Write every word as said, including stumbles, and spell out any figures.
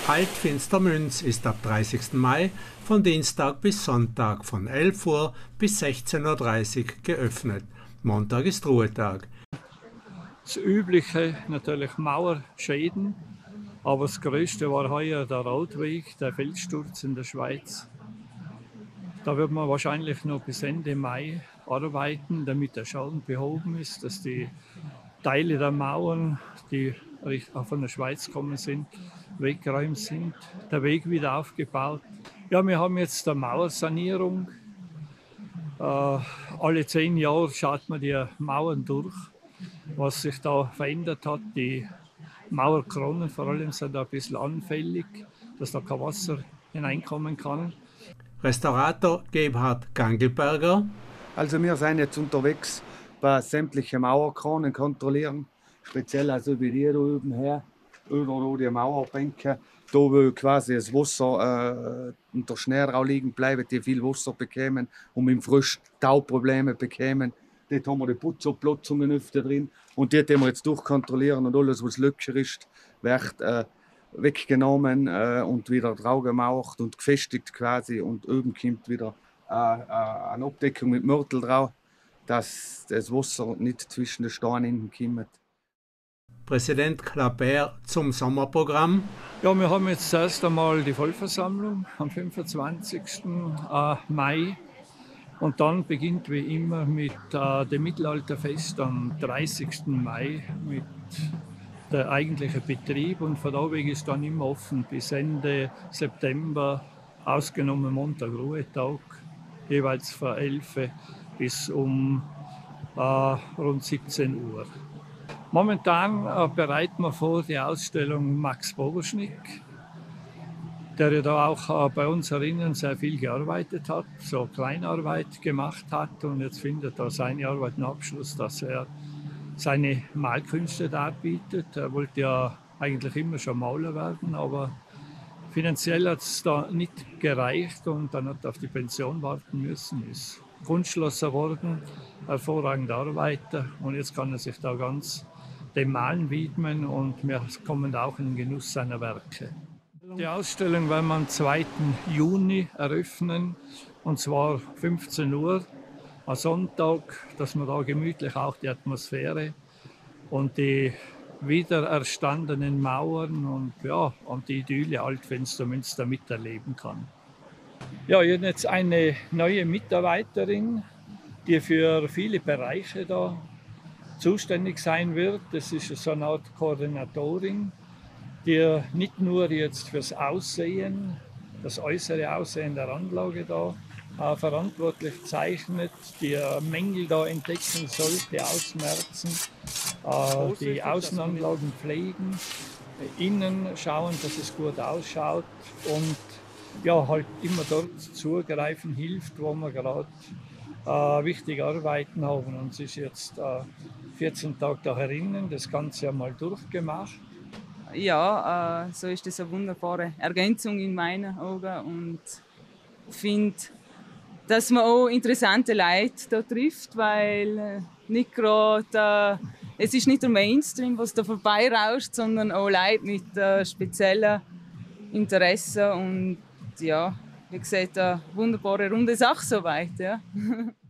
Alt-Finstermünz ist ab dreißigsten Mai von Dienstag bis Sonntag von elf Uhr bis sechzehn Uhr dreißig geöffnet. Montag ist Ruhetag. Das Übliche natürlich Mauerschäden, aber das Größte war heuer der Rotweg, der Felssturz in der Schweiz. Da wird man wahrscheinlich noch bis Ende Mai arbeiten, damit der Schaden behoben ist, dass die Teile der Mauern, die von der Schweiz kommen sind, weggeräumt sind, der Weg wieder aufgebaut. Ja, wir haben jetzt eine Mauersanierung. Äh, alle zehn Jahre schaut man die Mauern durch, was sich da verändert hat. Die Mauerkronen vor allem sind da ein bisschen anfällig, dass da kein Wasser hineinkommen kann. Restaurator Gebhard Gangelberger. Also wir sind jetzt unterwegs bei sämtlichen Mauerkronen kontrollieren, speziell also wie die da oben her, oder die Mauerbänke, da wo quasi das Wasser äh, unter Schnee drauf liegen bleiben, die viel Wasser bekommen und im Frühjahr Tauprobleme bekommen. Dort haben wir die Putzabplatzungen öfter drin und dort haben wir jetzt durchkontrollieren und alles, was Löcher ist, wird äh, weggenommen äh, und wieder drauf gemacht und gefestigt quasi und oben kommt wieder äh, äh, eine Abdeckung mit Mörtel drauf, dass das Wasser nicht zwischen den Steinen kommt. Präsident Clapert zum Sommerprogramm. Ja, wir haben jetzt erst einmal die Vollversammlung am fünfundzwanzigsten Mai. Und dann beginnt wie immer mit äh, dem Mittelalterfest am dreißigsten Mai mit der eigentliche Betrieb. Und von da weg ist dann immer offen bis Ende September, ausgenommen Montag Ruhetag, jeweils von elf bis um äh, rund siebzehn Uhr. Momentan äh, bereiten wir vor die Ausstellung Max Boberschnick, der ja da auch äh, bei uns herinnen sehr viel gearbeitet hat, so Kleinarbeit gemacht hat und jetzt findet er seine Arbeit einen Abschluss, dass er seine Malkünste darbietet. Er wollte ja eigentlich immer schon Maler werden, aber finanziell hat es da nicht gereicht und dann hat er auf die Pension warten müssen, ist Kunstschlosser geworden, hervorragender Arbeiter und jetzt kann er sich da ganz dem Malen widmen und wir kommen da auch in den Genuss seiner Werke. Die Ausstellung werden wir am zweiten Juni eröffnen, und zwar fünfzehn Uhr am Sonntag, dass man da gemütlich auch die Atmosphäre und die wiedererstandenen Mauern und, ja, und die Idylle Alt-Finstermünster miterleben kann. Ja, jetzt eine neue Mitarbeiterin, die für viele Bereiche da zuständig sein wird. Das ist so eine Art Koordinatorin, die nicht nur jetzt fürs Aussehen, das äußere Aussehen der Anlage da äh, verantwortlich zeichnet, die äh, Mängel da entdecken sollte, ausmerzen, äh, die Außenanlagen pflegen, äh, innen schauen, dass es gut ausschaut und ja, halt immer dort zugreifen hilft, wo wir gerade äh, wichtige Arbeiten haben. Und sie ist jetzt äh, vierzehn Tage da herinnen, das Ganze einmal durchgemacht. Ja, äh, so ist das eine wunderbare Ergänzung in meinen Augen und finde, dass man auch interessante Leute da trifft, weil äh, nicht gerade, äh, es ist nicht der Mainstream, was da vorbeirauscht, sondern auch Leute mit äh, speziellen Interessen und ja, wie gesagt, eine wunderbare runde Sache soweit. Ja.